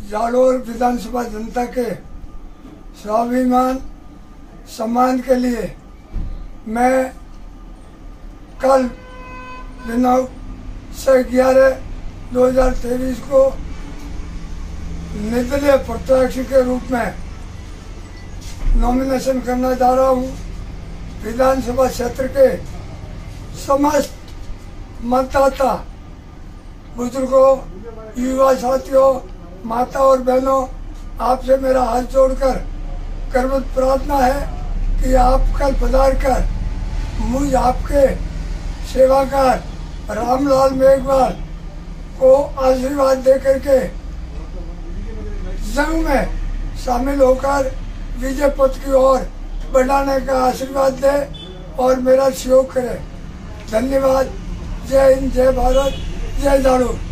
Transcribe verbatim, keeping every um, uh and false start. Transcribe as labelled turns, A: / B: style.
A: जालोर विधानसभा जनता के स्वाभिमान सम्मान के लिए मैं कल दिनांक छह ग्यारह दो हजार तेईस को निर्दलीय प्रत्याशी के रूप में नॉमिनेशन करना जा रहा हूँ। विधानसभा क्षेत्र के समस्त मतदाता बुजुर्गों, युवा साथियों, माता और बहनों, आपसे मेरा हाथ जोड़कर करवत प्रार्थना है कि आप कल पधार कर मुझ आपके सेवाकार रामलाल मेघवाल को आशीर्वाद दे करके जंग में शामिल होकर विजय पथ की ओर बढ़ाने का आशीर्वाद दे और मेरा सहयोग करे। धन्यवाद। जय हिंद, जय भारत, जय झाड़ू।